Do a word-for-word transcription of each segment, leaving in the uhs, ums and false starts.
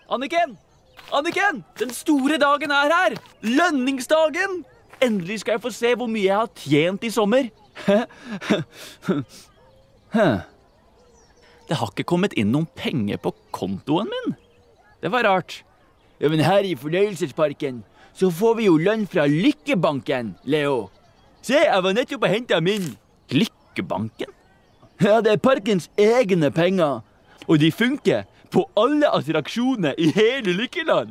Anniken! Anniken! Den store dagen er her! Lønningsdagen! Endelig skal jeg få se hvor mye jeg har tjent i sommer. Det har ikke kommet inn noen penger på kontoen min. Det var rart. Ja, men her i fornøyelsesparken så får vi jo lønn fra Lykkebanken, Leo. Se, jeg var nettopp og hentet min. Lykkebanken? Ja, det er parkens egne penger. Og de funker på alle attraksjoner i hele Lykkeland.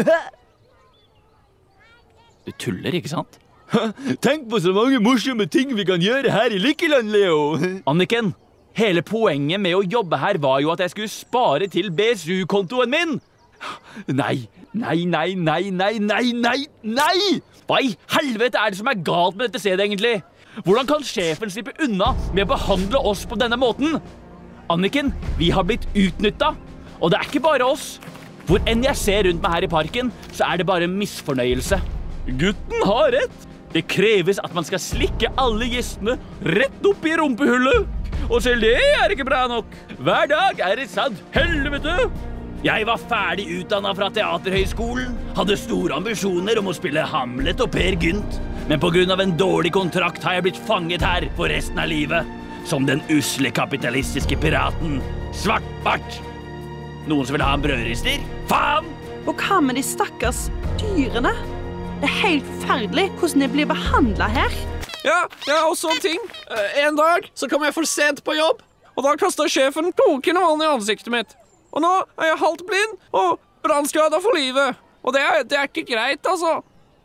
Du tuller, ikke sant? Tenk på så mange morsomme ting vi kan gjøre her i Lykkeland, Leo. Anniken, hele poenget med å jobbe her var jo at jeg skulle spare til B S U-kontoen min. Nei, nei, nei, nei, nei, nei, nei, nei! Hva i helvete er det som er galt med dette stedet egentlig? Hvordan kan sjefen slippe unna med å behandle oss på denne måten? Anniken, vi har blitt utnyttet, og det er ikke bare oss. Hvor enn jeg ser rundt meg her i parken, så er det bare misfornøyelse. Gutten har rett. Det kreves at man skal slikke alle gjestene rett opp i rumpehullet. Og selv det er ikke bra nok. Hver dag er et sant helvete. Jeg var ferdig utdannet fra teaterhøyskolen, hadde store ambisjoner om å spille Hamlet og Per Gynt, men på grunn av en dårlig kontrakt har jeg blitt fanget her for resten av livet, som den usle kapitalistiske piraten Svart Bart. Noen som vil ha en brødrister? Faen! Og hva med de stakkars dyrene? Det er helt forferdelig hvordan de blir behandlet her. Ja, jeg har også en ting. En dag så kom jeg for sent på jobb, og da kastet sjefen kokenålen i ansiktet mitt. Og nå er jeg halvt blind og brannskadet for livet. Og det er, det er ikke greit, altså.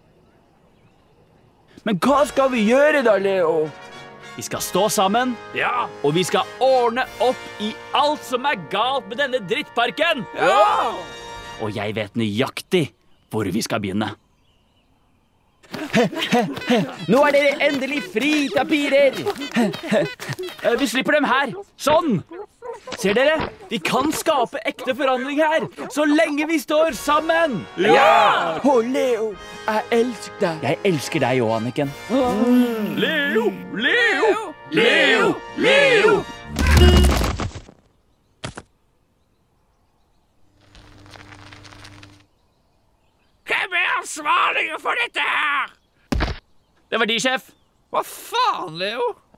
Men hva skal vi gjøre da, Leo? Vi skal stå sammen, ja, og vi skal ordne opp i alt som er galt med denne drittparken. Ja! Og jeg vet nøyaktig hvor vi skal begynne. Nå er dere endelig fri, tapirer. Vi slipper dem her. Sånn. Ser dere? Vi kan skape ekte forandring her, så lenge vi står sammen. Ja! Å, Leo, jeg elsker deg. Jeg elsker deg også, Anniken. Mm. Leo, Leo, Leo, Leo. Hvem er ansvarlig for dette her? Det var de, sjef. Hva faen, Leo?